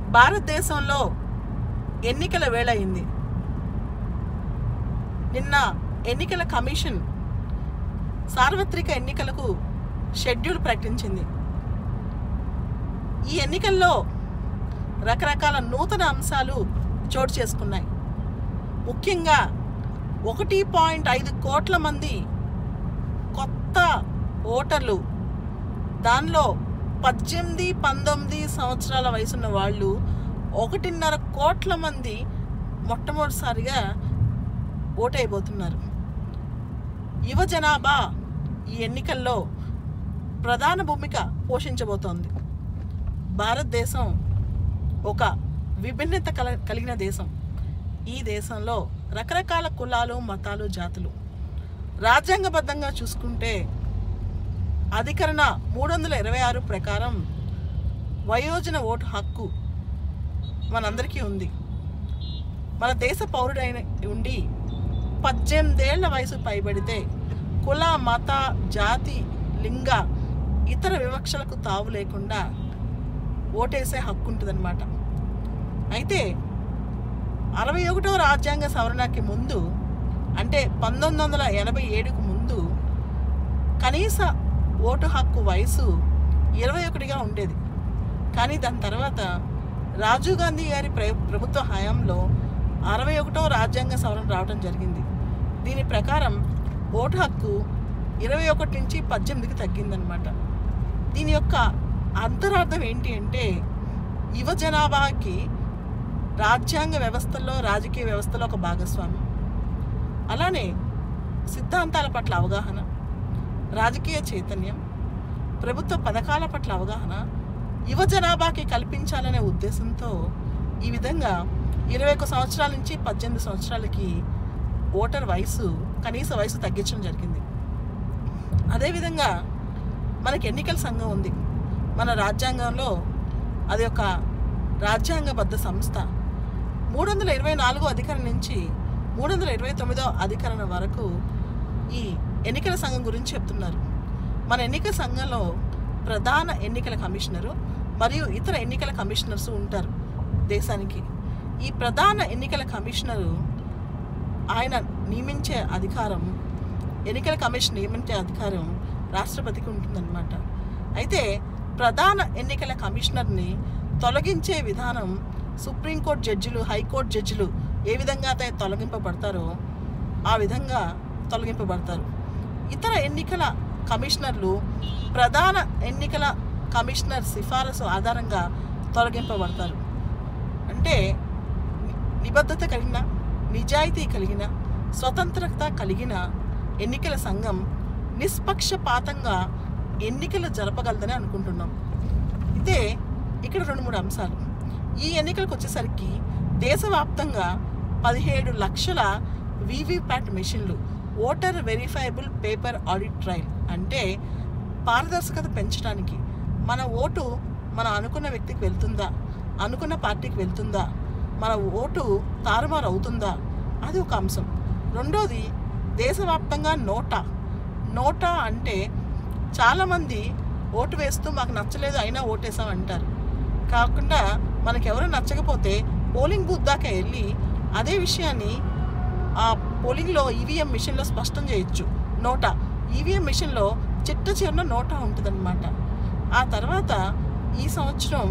భారతదేశంలో ఎన్నికల వేళ అయింది. నిన్న ఎన్నికల కమిషన్ సార్వత్రిక ఎన్నికలకు షెడ్యూల్ ప్రకటించింది. ఈ ఎన్నికల్లో రకరకాల నూతన అంశాలు చోటు చేసుకున్నాయి. ముఖ్యంగా 1.5 కోట్ల మంది కొత్త ఓటర్లు, దానిలో 18-19 సంవత్సరాల వయసున్న వాళ్ళు 1.5 కోట్ల మంది మొట్టమొదటిసారిగా ఓటైపోతున్నారు. యువ జనాభా ఈ ఎన్నికల్లో ప్రధాన భూమిక పోషించబోతోంది. భారతదేశం ఒక విభిన్నత కలిగిన దేశం. ఈ దేశంలో రకరకాల కులాలు, మతాలు, జాతులు. రాజ్యాంగబద్ధంగా చూసుకుంటే అధికరణ 326 ప్రకారం వయోజన ఓటు హక్కు మనందరికీ ఉంది. మన దేశ పౌరుడైన ఉండి 18 ఏళ్ల వయసు పైబడితే కుల, మత, జాతి, లింగ ఇతర వివక్షలకు తావు లేకుండా ఓటేసే హక్కు ఉంటుందన్నమాట. అయితే 61వ రాజ్యాంగ సవరణకి ముందు, అంటే 1987కు ముందు కనీస ఓటు హక్కు వయసు 21గా ఉండేది. కానీ దాని తర్వాత రాజీవ్ గాంధీ గారి ప్రభుత్వ హయాంలో 61వ రాజ్యాంగ సవరణ రావడం జరిగింది. దీని ప్రకారం ఓటు హక్కు 21 నుంచి 18కి తగ్గిందనమాట. దీని యొక్క అంతరార్థం ఏంటి అంటే యువ జనాభాకి రాజ్యాంగ వ్యవస్థల్లో, రాజకీయ వ్యవస్థలో ఒక భాగస్వామ్యం, అలానే సిద్ధాంతాల పట్ల అవగాహన, రాజకీయ చైతన్యం, ప్రభుత్వ పథకాల పట్ల అవగాహన యువ జనాభాకి కల్పించాలనే ఉద్దేశంతో ఈ విధంగా 21 సంవత్సరాల నుంచి 18 సంవత్సరాలకి ఓటర్ వయసు, కనీస వయసు తగ్గించడం జరిగింది. అదేవిధంగా మనకి ఎన్నికల సంఘం ఉంది. మన రాజ్యాంగంలో అది ఒక రాజ్యాంగబద్ధ సంస్థ. 324వ అధికరణ నుంచి 329వ అధికరణ వరకు ఈ ఎన్నికల సంఘం గురించి చెప్తున్నారు. మన ఎన్నికల సంఘంలో ప్రధాన ఎన్నికల కమిషనరు మరియు ఇతర ఎన్నికల కమిషనర్స్ ఉంటారు దేశానికి. ఈ ప్రధాన ఎన్నికల కమిషనరు ఆయన నియమించే అధికారం, ఎన్నికల కమిషన్ నియమించే అధికారం రాష్ట్రపతికి ఉంటుందన్నమాట. అయితే ప్రధాన ఎన్నికల కమిషనర్ని తొలగించే విధానం సుప్రీంకోర్టు జడ్జిలు, హైకోర్టు జడ్జిలు ఏ విధంగా అయితే తొలగింపబడతారో ఆ విధంగా తొలగింపబడతారు. ఇతర ఎన్నికల కమిషనర్లు ప్రధాన ఎన్నికల కమిషనర్ సిఫారసు ఆధారంగా తొలగింపబడతారు. అంటే నిబద్ధత కలిగిన, నిజాయితీ కలిగిన, స్వతంత్రత కలిగిన ఎన్నికల సంఘం నిష్పక్షపాతంగా ఎన్నికలు జరపగలదని అనుకుంటున్నాం. ఇదే ఇక్కడ 2-3 అంశాలు. ఈ ఎన్నికలకు వచ్చేసరికి దేశవ్యాప్తంగా 17 లక్షల వీవీప్యాట్ మెషిన్లు, voter verifiable paper audit trail, అంటే పారదర్శకత పెంచడానికి మన ఓటు మనం అనుకున్న వ్యక్తికి వెళ్తుందా, అనుకున్న పార్టీకి వెళ్తుందా, మన ఓటు తారుమారు అవుతుందా, అది ఒక అంశం. రెండోది దేశవ్యాప్తంగా నోటా అంటే చాలామంది ఓటు వేస్తూ మాకు నచ్చలేదు అయినా ఓటేసాం అంటారు. కాకుండా మనకెవరో నచ్చకపోతే పోలింగ్ బూత్ దాకా వెళ్ళి అదే విషయాన్ని ఆ పోలింగ్లో ఈవీఎం మిషన్లో స్పష్టం చేయొచ్చు. ఈవీఎం మిషన్లో చిట్ట నోటా ఉంటుందన్నమాట. ఆ తర్వాత ఈ సంవత్సరం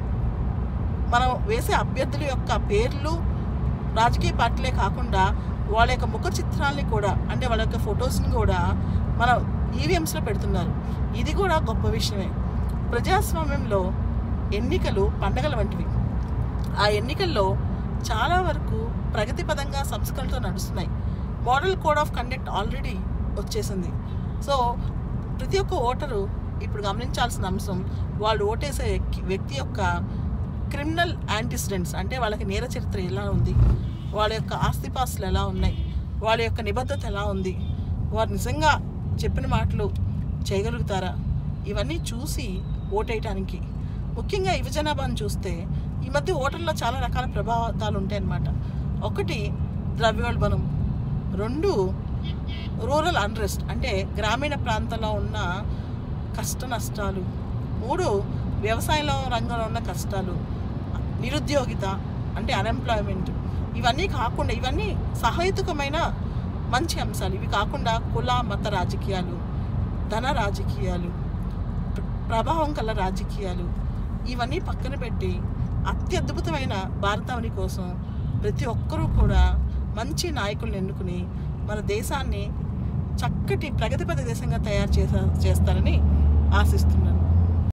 మనం వేసే అభ్యర్థుల యొక్క పేర్లు రాజకీయ పార్టీలే కాకుండా వాళ్ళ యొక్క ముఖ చిత్రాలని కూడా, అంటే వాళ్ళ యొక్క ఫొటోస్ని కూడా మనం ఈవీఎంస్లో పెడుతున్నారు. ఇది కూడా గొప్ప విషయమే. ప్రజాస్వామ్యంలో ఎన్నికలు పండగల వంటివి. ఆ ఎన్నికల్లో చాలా వరకు ప్రగతిపదంగా సంస్కరణతో నడుస్తున్నాయి. Model code of conduct already వచ్చేసింది. సో ప్రతి ఒక్క ఓటరు ఇప్పుడు గమనించాల్సిన అంశం వాళ్ళు ఓటేసే వ్యక్తి యొక్క క్రిమినల్ యాంటిసిడెంట్స్, అంటే వాళ్ళకి నేర చరిత్ర ఎలా ఉంది, వాళ్ళ యొక్క ఆస్తిపాస్తులు ఎలా ఉన్నాయి, వాళ్ళ యొక్క నిబద్ధత ఎలా ఉంది, వారు నిజంగా చెప్పిన మాటలు చేయగలుగుతారా, ఇవన్నీ చూసి ఓటేయటానికి. ముఖ్యంగా యువ జనాభాను చూస్తే ఈ మధ్య ఓటర్లో చాలా రకాల ప్రభావాలు ఉంటాయన్నమాట. ఒకటి ద్రవ్యోల్బణం, 2 రూరల్ అన్రెస్ట్, అంటే గ్రామీణ ప్రాంతంలో ఉన్న కష్ట నష్టాలు, 3 వ్యవసాయంలో రంగంలో ఉన్న కష్టాలు, నిరుద్యోగిత అంటే అన్ఎంప్లాయ్మెంట్, ఇవన్నీ కాకుండా ఇవన్నీ సహేతుకమైన మంచి అంశాలు. ఇవి కాకుండా కుల మత రాజకీయాలు, ధన రాజకీయాలు, ప్రభావం కల రాజకీయాలు, ఇవన్నీ పక్కన పెట్టి అత్యద్భుతమైన భారతావని కోసం ప్రతి ఒక్కరూ కూడా మంచి నాయకులను ఎన్నుకుని మన దేశాన్ని చక్కటి ప్రగతిపథ దేశంగా తయారు చేస్తారని ఆశిస్తున్నాను.